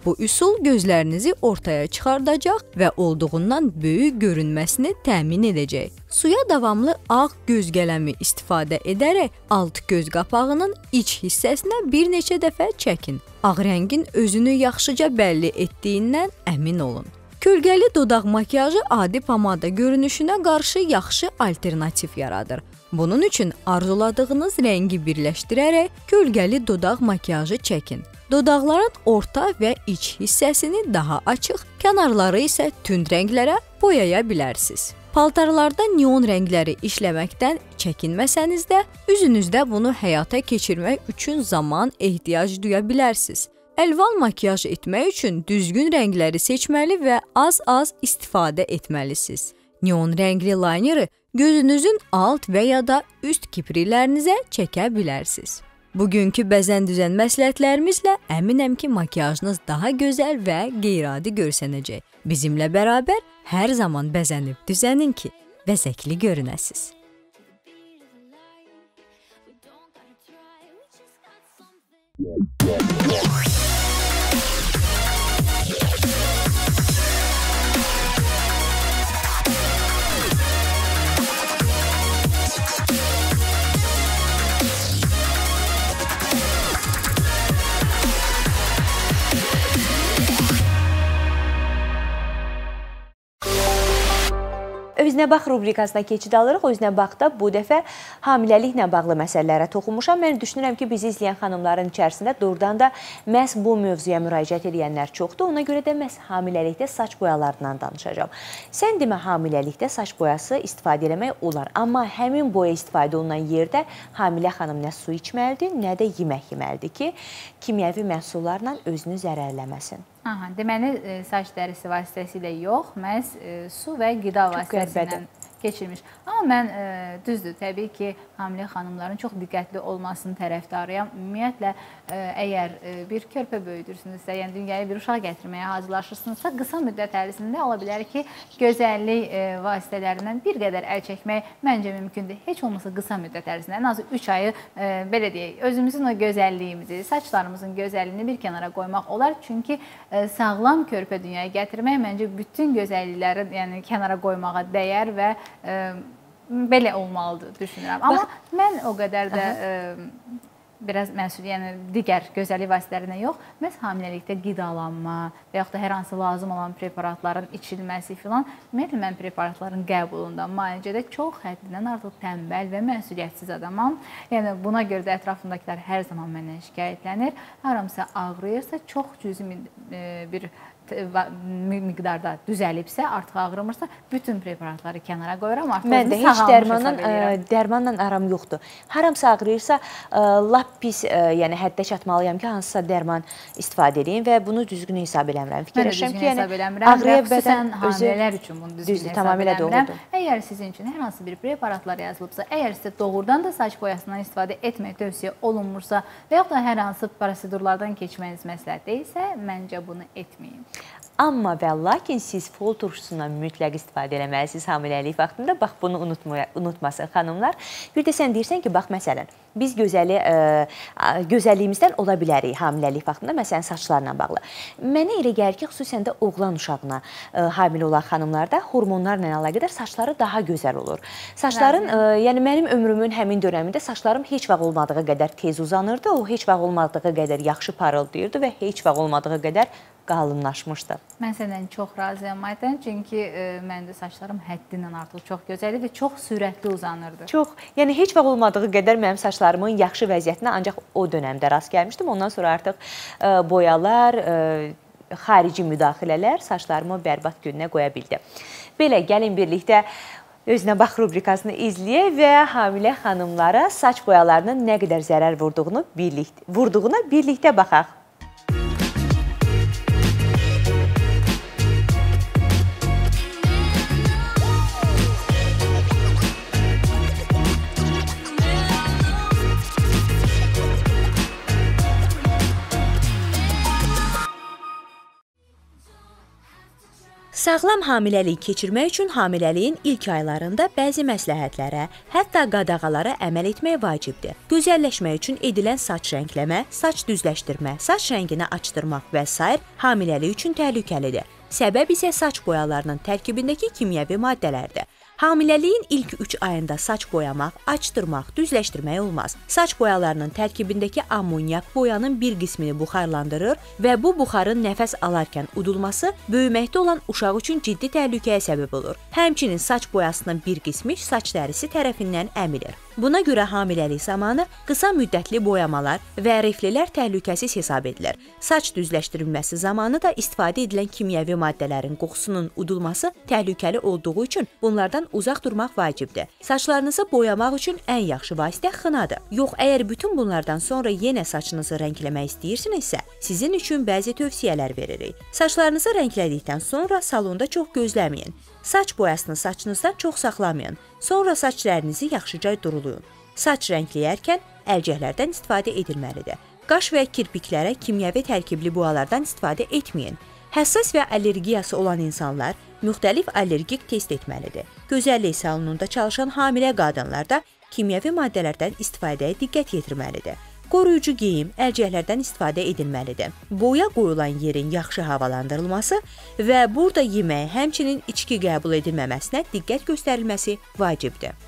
Bu üsul gözlərinizi ortaya çıxardacaq və olduğundan böyük görünməsini təmin edəcək. Suya davamlı ağ göz qələmi istifadə edərək alt göz qapağının iç hissəsinə bir neçə dəfə çəkin. Ağ rəngin özünü yaxşıca bəlli etdiyindən əmin olun. Kölgəli dodaq makiyajı adi pomada görünüşünə qarşı yaxşı alternativ yaradır. Bunun üçün arzuladığınız rəngi birləşdirərək kölgəli dodaq makiyajı çəkin. Dodaqların orta və iç hissəsini daha açıq, kənarları isə tünd rənglərə boyaya bilərsiniz. Paltarlarda neon rəngləri işləməkdən çəkinməsəniz də, üzünüzdə bunu həyata keçirmək üçün zaman ehtiyac duya bilərsiniz. Əlvan makiyaj etmək üçün düzgün rəngləri seçməli və az-az istifadə etməlisiniz. Neon rəngli layneri gözünüzün alt və ya da üst kipriklərinizə çəkə bilərsiniz. Bugünkü bəzən-düzən məsləhətlərimizlə əminəm ki, makiyajınız daha gözəl və qeyri-adi görsənəcək. Bizimlə bərabər hər zaman bəzənib düzənin ki, bəzəkli görünəsiniz. Özünə bax rubrikasına keçid alırıq. Özünə baxda bu dəfə hamiləliklə bağlı məsələlərə toxunmuşam. Mən düşünürəm ki, bizi izləyən xanımların içərisində doğrudan da məhz bu mövzuya müraciət edənlər çoxdur. Ona görə də məhz hamiləlikdə saç boyalarından danışacağam. Sən demə, hamiləlikdə saç boyası istifadə etmək olar. Amma həmin boya istifadə olunan yerdə hamilə xanım nə su içməlidir, nə də yemək yeməlidir ki, kimyəvi məhsullarla özünü zərərləməsin. Deməli, saç dərisi vasitəsilə yox, məhz su və qida vasitəsilə keçirmiş. Amma mən düzdür, təbii ki, hamilə xanımların çox diqqətli olmasının tərəfdarıyam. Ümumiyyətlə, əgər bir körpə böyüdürsünüzsə, yəni dünyaya bir uşaq gətirməyə hazırlaşırsınızsa, qısa müddət ərzində ola bilər ki, gözəllik vasitələrindən bir qədər əl çəkmək məncə mümkündür. Heç olmasa qısa müddət ərzində, ən azı 3 ayı, belə deyək, özümüzün o gözəlliyimizi, saçlarımızın gözəlliyini bir kənara qoymaq olar. Çünki sağlam körpə dünyaya gətirmək məncə bütün gözəllikləri kənara qoymağa dəyər və belə olmalıdır düşünürəm. Amma mən o qədər də biraz məsul, yəni digər gözəllik vasitələrinə yox, məhz hamiləlikdə qidalanma və yaxud da hər hansı lazım olan preparatların içilməsi filan, ümumiyyətlə mən preparatların qəbulunda müalicədə çox həddindən artıq tənbəl və məsuliyyətsiz adamam. Yəni buna görə də ətrafındakılar hər zaman məndən şikayətlənir. Haramsa ağrıyırsa, çox cüzi bir miqdarda düzəlibsə, artıq ağrımırsa, bütün preparatları kənara qoyuram. Mən də heç dərmanla aram yoxdur. Haramsa ağrıyırsa, lap pis, yəni həddə çatmalıyam ki, hansısa dərman istifadə edeyim və bunu düzgün hesab eləmirəm. Mən də düzgün hesab eləmirəm və xüsusən hamilələr üçün bunu düzgün hesab eləmirəm. Əgər sizin üçün hər hansı bir preparatlar yazılıbsa, əgər sizə doğrudan da saç boyasından istifadə etmək tövsiyə olunmursa və yaxud da hər hansı prosedurlardan keçməyiniz məsləhət deyilsə, məncə bunu etməyin. Amma və lakin siz fol turşusundan mütləq istifadə eləməlisiniz hamiləlik vaxtında. Bax, bunu unutmasın xanımlar. Bir də sən deyirsən ki, bax, məsələn, biz gözəlliyimizdən ola bilərik hamiləlik vaxtında, məsələn, saçlarla bağlı. Mənə elə gəlir ki, xüsusən də oğlan uşağına hamilə olan xanımlarda hormonlarla əlaqədar saçları daha gözəl olur. Saçların, yəni mənim ömrümün həmin dönəmində saçlarım heç vaxt olmadığı qədər tez uzanırdı, o heç vaxt olmadığı qədər yaxşı parıldayırdı və heç vaxt olmadığı qədər qalınlaşmışdı. Mən səndən çox razıyam, Ayten, çünki məndə saçlarım həddindən artıq çox gözəl və çox sürətli uzanırdı. Çox, yəni heç vaxt olmadığı qədər mənim saçlarımın yaxşı vəziyyətinə ancaq o dönəmdə rast gəlmişdim. Ondan sonra artıq boyalar, xarici müdaxilələr saçlarımı bərbad gününə qoya bildi. Belə, gəlin birlikdə Özünə bax rubrikasını izləyək və hamilə xanımlara saç boyalarının nə qədər zərər vurduğuna birlikdə baxaq. Sağlam hamiləlik keçirmək üçün hamiləliyin ilk aylarında bəzi məsləhətlərə, hətta qadağalara əməl etmək vacibdir. Gözəlləşmək üçün edilən saç rəngləmə, saç düzləşdirmə, saç rəngini açdırmaq və s. hamiləlik üçün təhlükəlidir. Səbəb isə saç boyalarının tərkibindəki kimyəvi maddələrdir. Hamiləliyin ilk 3 ayında saç boyamaq, açdırmaq, düzləşdirmək olmaz. Saç boyalarının tərkibindəki ammonyak boyanın bir qismini buxarlandırır və bu buxarın nəfəs alarkən udulması böyüməkdə olan uşaq üçün ciddi təhlükəyə səbəb olur. Həmçinin saç boyasının bir qismi saç dərisi tərəfindən əmilir. Buna görə hamiləlik zamanı qısa müddətli boyamalar və riflilər təhlükəsiz hesab edilir. Saç düzləşdirilməsi zamanı da istifadə edilən kimyəvi maddələrin qoxusunun udulması təhlükəli olduğu üçün bunlardan uzaq durmaq vacibdir. Saçlarınızı boyamaq üçün ən yaxşı vasitə xınadır. Yox, əgər bütün bunlardan sonra yenə saçınızı rəngləmək istəyirsinizsə, sizin üçün bəzi tövsiyələr veririk. Saçlarınızı rənglədikdən sonra salonda çox gözləməyin. Saç boyasını saçınızdan çox saxlamayın. Sonra saç rənginizi yaxşıca durulayın. Saç rəngləyərkən əlcəklərdən istifadə edilməlidir. Qaş və kirpiklərə kimyəvi tərkibli boyalardan istifadə etməyin. Həssas və allergiyası olan insanlar müxtəlif allergik test etməlidir. Gözəllik salonunda çalışan hamilə qadınlar da kimyəvi maddələrdən istifadəyə diqqət yetirməlidir. Qoruyucu geyim, əlcəklərdən istifadə edilməlidir. Boya qoyulan yerin yaxşı havalandırılması və burada yemək, həmçinin içki qəbul edilməməsinə diqqət göstərilməsi vacibdir.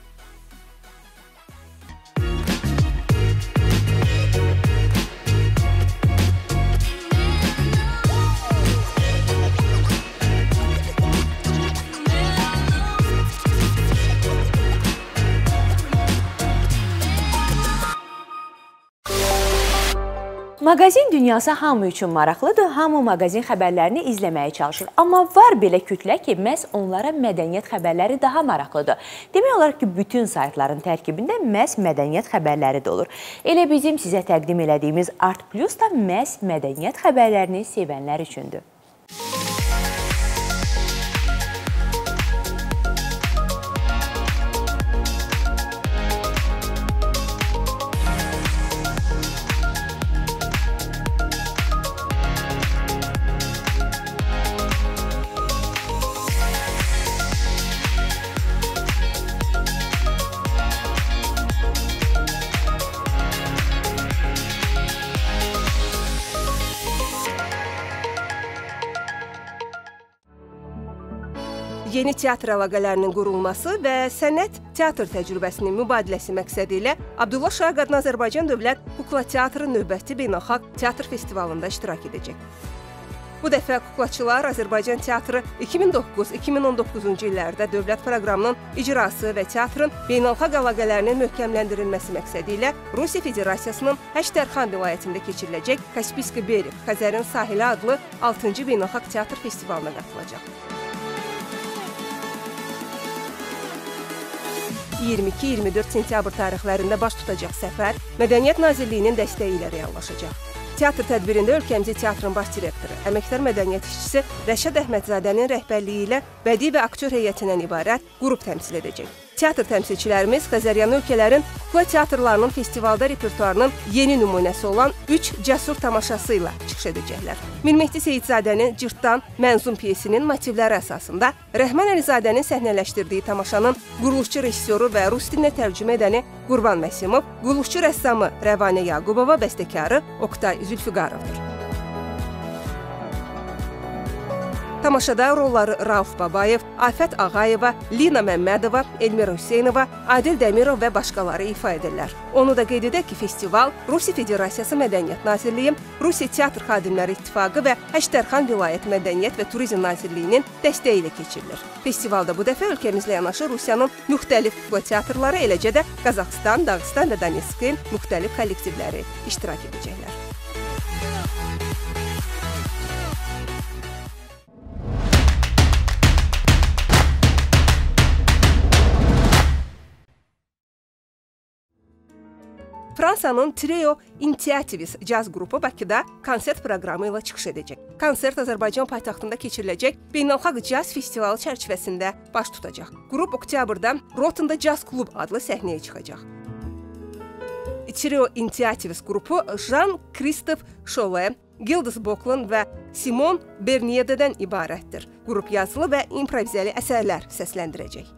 Maqazin dünyası hamı üçün maraqlıdır, hamı maqazin xəbərlərini izləməyə çalışır. Amma var belə kütlə ki, məhz onlara mədəniyyət xəbərləri daha maraqlıdır. Demək olar ki, bütün saytların tərkibində məhz mədəniyyət xəbərləri də olur. Elə bizim sizə təqdim elədiyimiz Art Plus da məhz mədəniyyət xəbərlərini sevənlər üçündür. Yeni teatr əlaqələrinin qurulması və sənət teatr təcrübəsinin mübadiləsi məqsədi ilə Abdullah Şah Qadın Azərbaycan Dövlət Kukla Teatrı növbəti beynəlxalq teatr festivalında iştirak edəcək. Bu dəfə kuklaçılar Azərbaycan Teatrı 2009-2019-cu illərdə dövlət proqramının icrası və teatrın beynəlxalq əlaqələrinin möhkəmləndirilməsi məqsədi ilə Rusiya Federasiyasının Həştərxan vilayətində keçiriləcək Kaspiyski Bereg, Xəzərin Sahili adlı 6-cı beynəlxalq teatr festivalına qatılacaq. 22-24 sentyabr tarixlərində baş tutacaq səfər Mədəniyyət Nazirliyinin dəstəyi ilə reallaşacaq. Teatr tədbirində ölkəmizin teatrın baş direktoru, əməkdar mədəniyyət işçisi Rəşad Əhmədzadənin rəhbərliyi ilə bədii və aktyor heyətindən ibarət qrup təmsil edəcək. Teatr təmsilçilərimiz Xəzəryanı ölkələrin kukla teatrlarının festivalda repertuarının yeni nümunəsi olan 3 cəsur tamaşası ilə çıxış edəcəklər. Mirmehdi Seyidzadənin Cırtdan Mənzum piyesinin motivləri əsasında Rəhman Əlizadənin səhnələşdirdiyi tamaşanın quruluşçu rejissoru və rus dilinə tərcümə edəni Qurban Məsimov, quruluşçu rəssamı Rəvanə Yaqubova, bəstəkarı Oktay Zülfüqarovdur. Tamaşada rolları Rauf Babayev, Afət Ağayeva, Lina Məmmədova, Elmira Hüseynova, Adil Dəmirov və başqaları ifa edirlər. Onu da qeyd edək ki, festival Rusiya Federasiyası Mədəniyyət Nazirliyi, Rusiya Teatr Xadimləri İttifaqı və Həştərxan Vilayət Mədəniyyət və Turizm Nazirliyinin dəstəyi ilə keçirilir. Festivalda bu dəfə ölkəmizlə yanaşı Rusiyanın müxtəlif kukla teatrları, eləcə də Qazaxıstan, Dağıstan və Donetskin müxtəlif kollektivləri iştirak edəcəklər. Fransanın Trio Initiativis caz qrupu Bakıda konsert proqramı ilə çıxış edəcək. Konsert Azərbaycan paytaxtında keçiriləcək beynəlxalq caz festivalı çərçivəsində baş tutacaq. Qrup oktyabrda Rotunda Jazz Klub adlı səhnəyə çıxacaq. Trio Initiativis qrupu Jean-Christophe Cholet, Gildas Boklund və Simon Berniyedədən ibarətdir. Qrup yazılı və improvizəli əsərlər səsləndirəcək.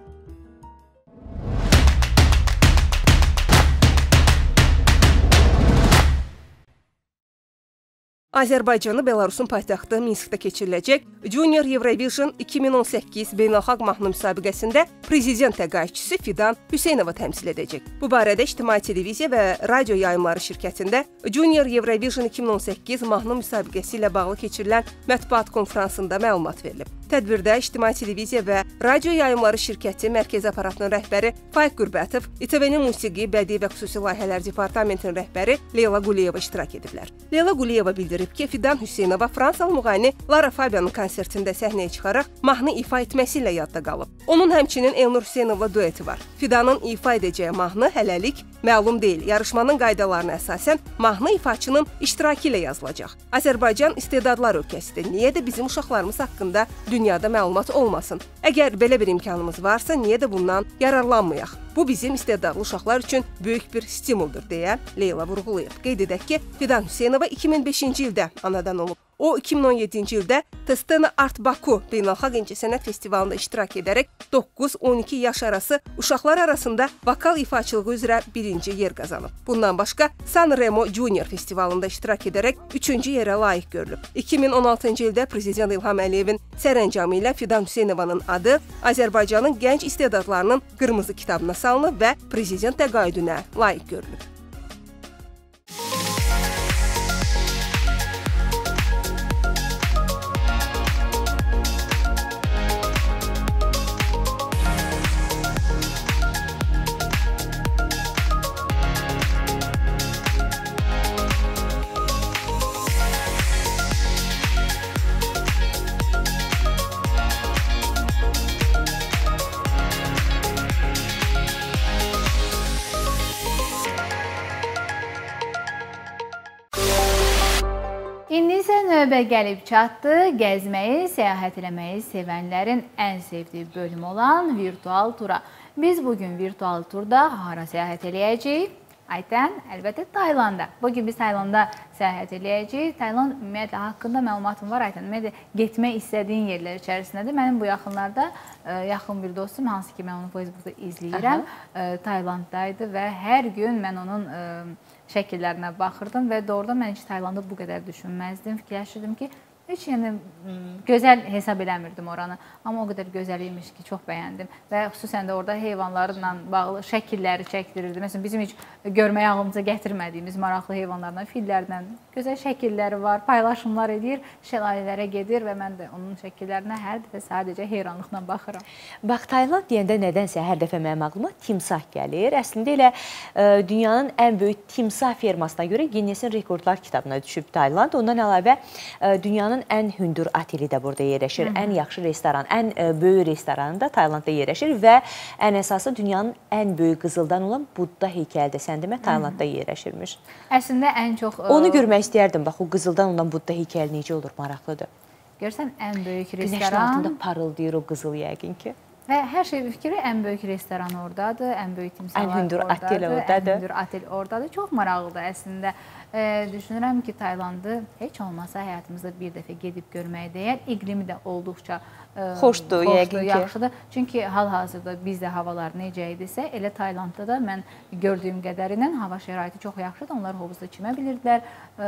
Azərbaycanı Belarusun paytaxtı Minskdə keçiriləcək Junior Eurovision 2018 beynəlxalq mahnı müsabiqəsində prezident təqaüdçüsü Fidan Hüseynova təmsil edəcək. Bu barədə İctimai Televiziya və Radio Yayımları şirkətində Junior Eurovision 2018 mahnı müsabiqəsi ilə bağlı keçirilən mətbuat konfransında məlumat verilib. Tədbirdə İctimai Televiziya və Radio Yayımları şirkəti mərkəzi aparatının rəhbəri Faiq Qürbətov, İTV-nin musiqi, bədii və xüsusi layihələr departamentinin rəhbəri Leyla Quliyeva iştirak ediblər. Leyla Quliyeva bildirib ki, Fidan Hüseynova Fransalı müğənni Lara Fabianın konsertində səhnəyə çıxaraq mahnı ifa etməsi ilə yadda qalıb. Onun həmçinin Elnur Hüseynovla dueti var. Fidanın ifa edəcəyi mahnı hələlik məlum deyil. Yarışmanın qaydalarına əsasən mahnı ifaçının iştirakı ilə yazılacaq. Azərbaycan istedadlar ölkəsidir. Niyə də bizim uşaqlarımız haqqında dünyada məlumat olmasın? Əgər belə bir imkanımız varsa, niyə də bundan yararlanmayaq? Bu bizim istedadlı uşaqlar üçün böyük bir stimuldur, deyə Leyla vurğulayıb. Qeyd edək ki, Fidan Hüseynova 2005-ci ildə anadan olub. O, 2017-ci ildə Testena Art Baku beynəlxalq incəsənət festivalında iştirak edərək 9-12 yaş arası uşaqlar arasında vokal ifaçılığı üzrə birinci yer qazanıb. Bundan başqa San Remo Junior festivalında iştirak edərək 3-cü yerə layiq görülüb. 2016-cı ildə Prezident İlham Əliyevin sərəncamı ilə Fidan Hüseynovanın adı Azərbaycanın gənc istedadlarının qırmızı kitabına salınıb və prezident təqaüdünə layiq görülüb. İndi isə növbə gəlib çatdı. Gəzməyi, səyahət eləməyi sevənlərin ən sevdiyi bölüm olan virtual tura. Biz bugün virtual turda hara səyahət eləyəcəyik? Aytən, əlbəttə Taylanda. Bugün biz Taylanda səyahət eləyəcəyik. Tayland ümumiyyətlə haqqında məlumatım var. Aytən, ümumiyyətlə getmək istədiyin yerlər içərisindədir. Mənim bu yaxınlarda yaxın bir dostum, hansı ki mən onu Facebookda izləyirəm, Taylanddaydı və hər gün mən onun şəkillərinə baxırdım və doğrudan mən heç Taylanda bu qədər düşünməzdim, fikirləşirdim ki, heç yəni gözəl hesab eləmirdim oranı. Amma o qədər gözəl imiş ki, çox bəyəndim. Və xüsusən də orada heyvanlarla bağlı şəkilləri çəkdirirdi. Məsələn, bizim heç görməyə ağlımıza gətirmədiyimiz maraqlı heyvanlarla, fillərlə gözəl şəkilləri var, paylaşımlar edir, şəlalələrə gedir və mən də onun şəkillərinə hər dəfə sadəcə heyranlıqla baxıram. Bax, Tayland deyəndə nədənsə hər dəfə mənim ağlıma timsah gəlir. Əslində elə dünyanın ən böyük timsah fermasına görə Ginnesin rekordlar kitabına düşüb Tayland. Ondan əlavə dünyanın ən hündür oteli də burada yerləşir. Ən yaxşı restoran, ən böyük restoranı da Taylandda yerləşir və ən əsası dünyanın ən böyük qızıldan olan Budda heykəli də sən demə Taylandda yerləşirmiş. Əslində ən çox onu görmək istəyərdim. Bax, o qızıldan olan Budda heykəli necə olur, maraqlıdır. Görsən, ən böyük restoran. Günəşin altında parıldayır o qızıl yəqin ki. Və hər şey fikri ən böyük restoran oradadır, ən böyük timsahlar oradadır, ən hündür otel oradadır. Çox maraqlıdır əslində. Düşünürəm ki, Taylandı heç olmasa həyatımızda bir dəfə gedib görməyə dəyər. İqlimi də olduqca xoşdur, yaxşıdır. Çünki hal-hazırda bizdə havalar necə idisə, elə Taylandda da mən gördüyüm qədərilə hava şəraiti çox yaxşıdır. Onlar hovuzda çimə bilirdilər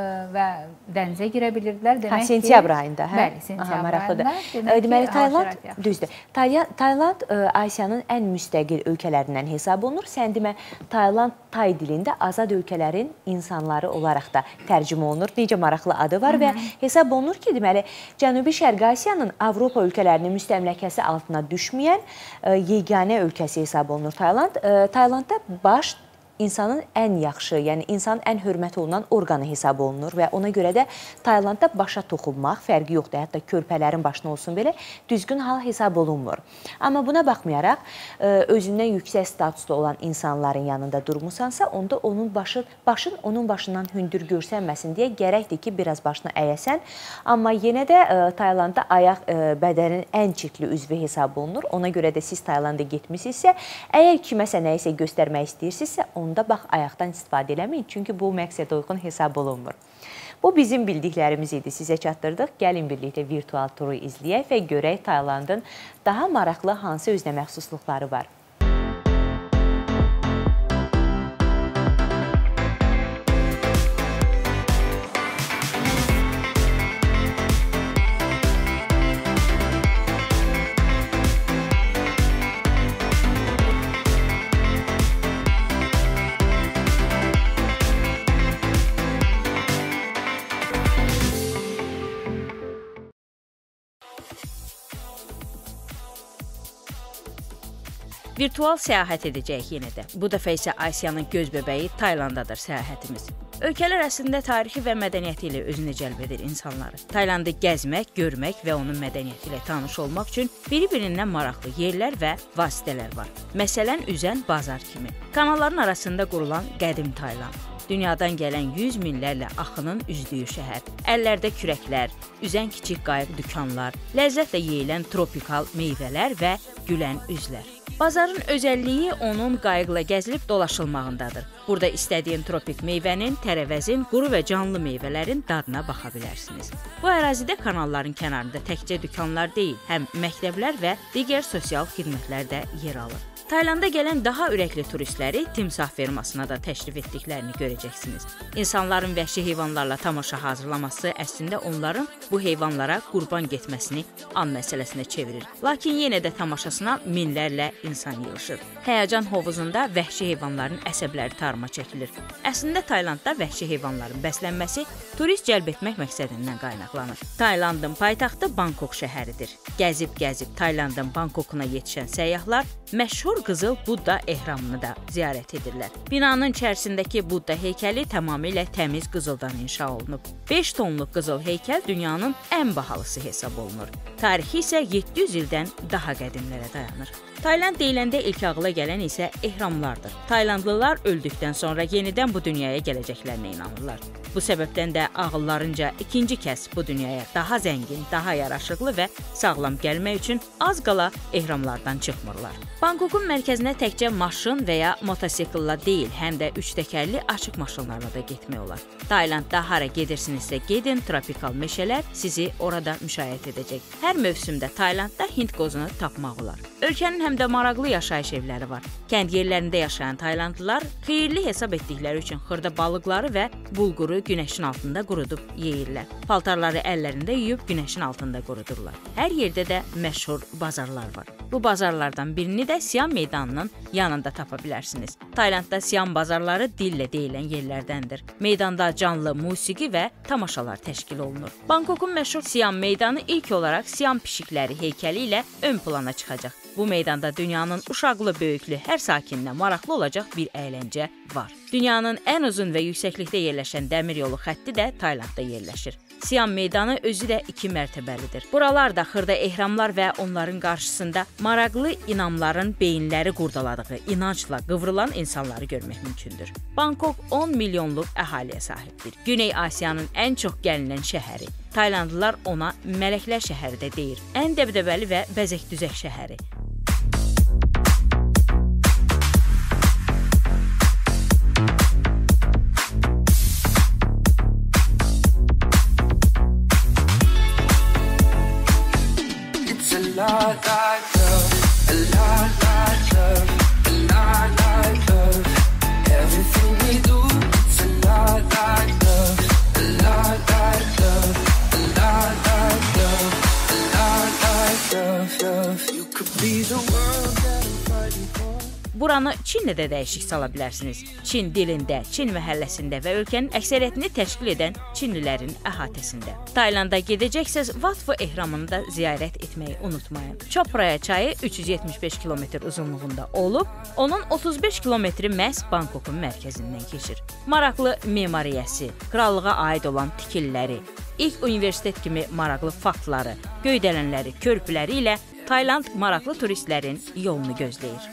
və dənizə girə bilirdilər. Sentyabr ayında, hə? Bəli, sentyabr ayında. Deməli, Tayland, düzdür. Tayland Asiyanın ən müstəqil ölkələrindən hesab olunur. Sən demə, Tayland Tay dilində azad ölkələrin insanları olaraq da tərcümə olunur. Necə maraqlı adı var və hesab olunur ki, deməli, Cənubi-Şərqi Asiyanın Avropa ölkələrinin müstəmləkəsi altına düşməyən yeganə ölkəsi hesab olunur Tayland. Taylandda baş insanın ən yaxşı, yəni insanın ən hörmət olunan orqanı hesab olunur və ona görə də Taylandda başa toxunmaq fərqi yoxdur. Hətta körpələrin başına olsun belə düzgün hal hesab olunmur. Amma buna baxmayaraq, özündən yüksək statuslu olan insanların yanında durmusansa, onda onun başın onun başından hündür görsənməsin deyə gərəkdir ki, biraz başını əyəsən. Amma yenə də Taylandda ayaq bədənin ən çirkli üzvü hesab olunur. Ona görə də siz Taylanda getmisinizsə, əgər kiməsə nəyisə göstərmək istəyirsinizsə, onda bax, ayaqdan istifadə eləməyin, çünki bu məqsədə uyğun hesab olunmur. Bu bizim bildiklərimiz idi, sizə çatdırdıq. Gəlin birlikdə virtual turu izləyək və görək Taylandın daha maraqlı hansı özünəməxsusluqları var. Virtual səyahət edəcəyik yenə də. Bu dəfə isə Asiyanın göz bəbəyi Taylandadır səyahətimiz. Ölkələr əslində tarixi və mədəniyyəti ilə özünü cəlb edir insanları. Taylandı gəzmək, görmək və onun mədəniyyəti ilə tanış olmaq üçün bir-birindən maraqlı yerlər və vasitələr var. Məsələn, üzən bazar kimi. Kanalların arasında qurulan qədim Tayland. Dünyadan gələn 100 minlərlə axının üzdüyü şəhər. Əllərdə kürəklər, üzən kiçik qayıq dükanlar, ləzzətlə yeyilən tropikal meyvələr və gülən üzlər. Bazarın özəlliyi onun qayıqla gəzilib dolaşılmağındadır. Burada istədiyin tropik meyvənin, tərəvəzin, quru və canlı meyvələrin dadına baxa bilərsiniz. Bu ərazidə kanalların kənarında təkcə dükanlar deyil, həm məktəblər və digər sosial xidmətlər də yer alır. Taylanda gələn daha ürəkli turistləri timsah fermasına da təşrif etdiklərini görəcəksiniz. İnsanların vəhşi heyvanlarla tamaşa hazırlaması əslində onların bu heyvanlara qurban getməsini an məsələsinə çevirir. Lakin yenə də tamaşasına minlərlə insan yığılır. Həyəcan hovuzunda vəhşi heyvanların əsəbləri tarıma çəkilir. Əslində Taylandda vəhşi heyvanların bəslənməsi turist cəlb etmək məqsədindən qaynaqlanır. Taylandın paytaxtı Bangkok şəhəridir. Gəzib Taylandın Bangkokuna yetişən səyyahlar məşhur Qızıl Budda ehramını da ziyarət edirlər. Binanın içərisindəki Budda heykəli tamamilə təmiz qızıldan inşa olunub. 5 tonluq qızıl heykəl dünyanın ən bahalısı hesab olunur. Tarixi isə 700 ildən daha qədimlərə dayanır. Tayland deyiləndə ilk ağla gələn isə ehramlardır. Taylandlılar öldükdən sonra yenidən bu dünyaya gələcəklərinə inanırlar. Bu səbəbdən də ağıllarınca ikinci kəs bu dünyaya daha zəngin, daha yaraşıqlı və sağlam gəlmək üçün az qala ehramlardan çıxmırlar. Bangkokun mərkəzinə təkcə maşın və ya motosiklla deyil, həm də 3 təkərli açıq maşınlarla da getmək olar. Taylandda hara gedirsinizsə gedin, tropikal meşələr sizi orada müşahidə edəcək. Hər mövsümdə Taylandda Hind qozunu tapmaq olar. Ölkənin həm də maraqlı yaşayış evləri var. Kənd yerlərində yaşayan Taylandlılar xeyirli hesab etdikləri üçün xırda balıqları və bulquru günəşin altında qurudub yeyirlər. Paltarları əllərində yuyub günəşin altında qurudurlar. Hər yerdə də məşhur bazarlar var. Bu bazarlardan birini də Siam meydanının yanında tapa bilərsiniz. Taylandda Siam bazarları dillə deyilən yerlərdəndir. Meydanda canlı musiqi və tamaşalar təşkil olunur. Bangkokun məşhur Siam meydanı ilk olaraq Siam pişikləri heykəli ilə ön plana çıxacaq. Bu meydanda dünyanın uşaqlı böyüklü hər sakininə maraqlı olacaq bir əyləncə var. Dünyanın ən uzun və yüksəklikdə yerləşən dəmir yolu xətti də Taylandda yerləşir. Siam meydanı özü də 2 mərtəbəlidir. Buralarda xırda ehramlar və onların qarşısında maraqlı inamların beyinləri qurdaladığı inancla qıvrılan insanları görmək mümkündür. Bangkok 10 milyonluq əhaliyə sahibdir. Güney Asiyanın ən çox gəlinən şəhəri. Taylandlılar ona Mələklər şəhəri də deyir. Ən dəbdəbəli və bəzək-düzək şəhəri. Buranı Çinlə də dəyişik sala bilərsiniz. Çin dilində, Çin məhəlləsində və ölkənin əksəriyyətini təşkil edən çinlilərin əhatəsində. Taylanda gedəcəksəz Wat Pho ehramını da ziyarət etməyi unutmayın. Chao Phraya çayı 375 km uzunluğunda olub, onun 35 km məhz Bangkokun mərkəzindən keçir. Maraqlı memariyyəsi, krallığa aid olan tikililəri, ilk universitet kimi maraqlı faktları, göydələnləri, körpüləri ilə Tayland maraqlı turistlərin yolunu gözləyir.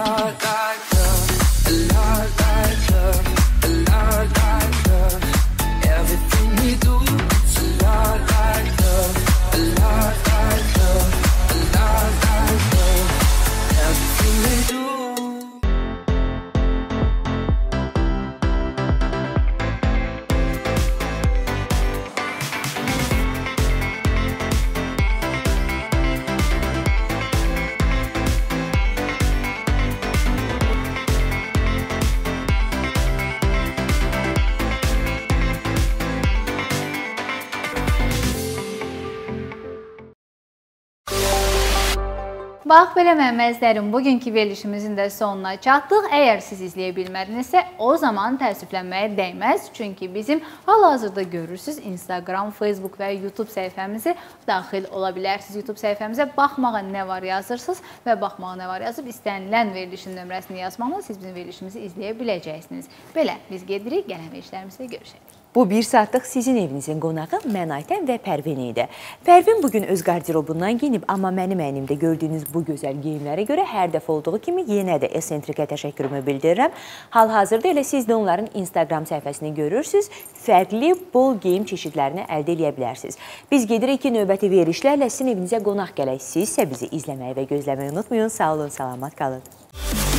lot like love, a lot like love, a lot like love. Everything we do, it's a lot like love, a lot like love, a lot like love. Everything we do. Bax belə mənim əzizlərim, bugünkü verilişimizin də sonuna çatdıq. Əgər siz izləyə bilmədinizsə, o zaman təəssüflənməyə dəyməz. Çünki bizim hal-hazırda görürsünüz Instagram, Facebook və YouTube səhifəmizi daxil ola bilərsiniz. YouTube səhifəmizə baxmağa nə var yazırsınız və baxmağa nə var yazıb istənilən verilişin nömrəsini yazmaqla siz bizim verilişimizi izləyə biləcəksiniz. Belə, biz gedirik, gələn verilişlərimizdə görüşək. Bu bir saatlıq sizin evinizin qonağı mən Aytən və Pərvin idi. Pərvin bugün öz qardirobundan geyinib, amma mənim əynimdə gördüyünüz bu gözəl geyimlərə görə hər dəfə olduğu kimi yenə də Essentrikə təşəkkürümü bildirirəm. Hal-hazırda elə siz də onların Instagram səhifəsini görürsünüz, fərqli bol geyim çeşidlərini əldə edə bilərsiniz. Biz gedirik ki, növbəti verilişlərlə sizin evinizə qonaq gələk. Siz isə bizi izləməyi və gözləməyi unutmayın. Sağ olun, salamat qalın.